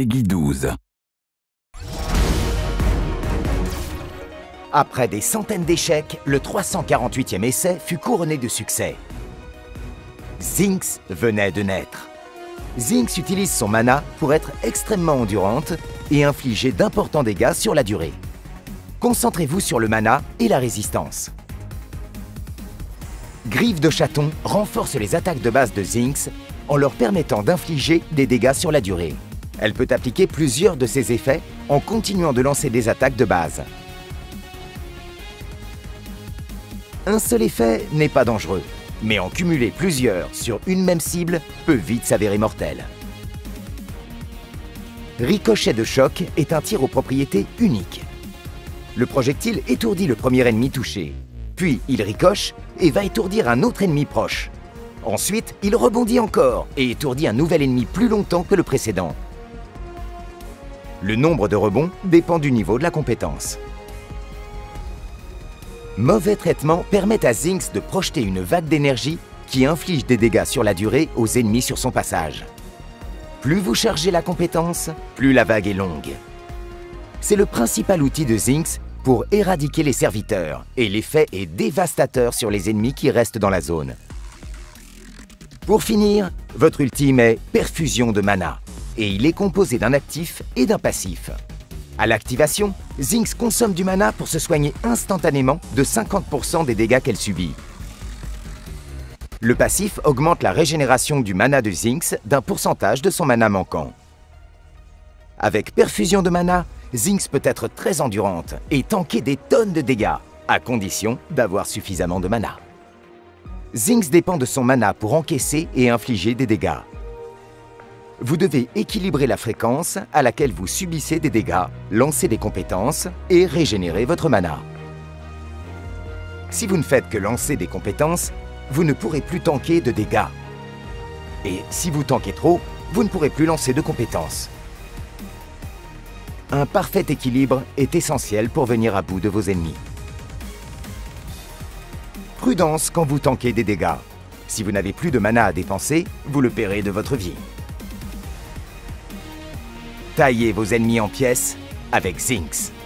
Peggy 12. Après des centaines d'échecs, le 348e essai fut couronné de succès. Zinx venait de naître. Zinx utilise son mana pour être extrêmement endurante et infliger d'importants dégâts sur la durée. Concentrez-vous sur le mana et la résistance. Griffe de chaton renforce les attaques de base de Zinx en leur permettant d'infliger des dégâts sur la durée. Elle peut appliquer plusieurs de ses effets en continuant de lancer des attaques de base. Un seul effet n'est pas dangereux, mais en cumuler plusieurs sur une même cible peut vite s'avérer mortel. Ricochet de choc est un tir aux propriétés uniques. Le projectile étourdit le premier ennemi touché, puis il ricoche et va étourdir un autre ennemi proche. Ensuite, il rebondit encore et étourdit un nouvel ennemi plus longtemps que le précédent. Le nombre de rebonds dépend du niveau de la compétence. Mauvais traitement permet à Zinx de projeter une vague d'énergie qui inflige des dégâts sur la durée aux ennemis sur son passage. Plus vous chargez la compétence, plus la vague est longue. C'est le principal outil de Zinx pour éradiquer les serviteurs et l'effet est dévastateur sur les ennemis qui restent dans la zone. Pour finir, votre ultime est Perfusion de mana et il est composé d'un actif et d'un passif. À l'activation, Zinx consomme du mana pour se soigner instantanément de 50% des dégâts qu'elle subit. Le passif augmente la régénération du mana de Zinx d'un pourcentage de son mana manquant. Avec Perfusion de mana, Zinx peut être très endurante et tanker des tonnes de dégâts, à condition d'avoir suffisamment de mana. Zinx dépend de son mana pour encaisser et infliger des dégâts. Vous devez équilibrer la fréquence à laquelle vous subissez des dégâts, lancer des compétences et régénérer votre mana. Si vous ne faites que lancer des compétences, vous ne pourrez plus tanker de dégâts. Et si vous tankez trop, vous ne pourrez plus lancer de compétences. Un parfait équilibre est essentiel pour venir à bout de vos ennemis. Prudence quand vous tankez des dégâts. Si vous n'avez plus de mana à dépenser, vous le paierez de votre vie. Taillez vos ennemis en pièces avec Zinx.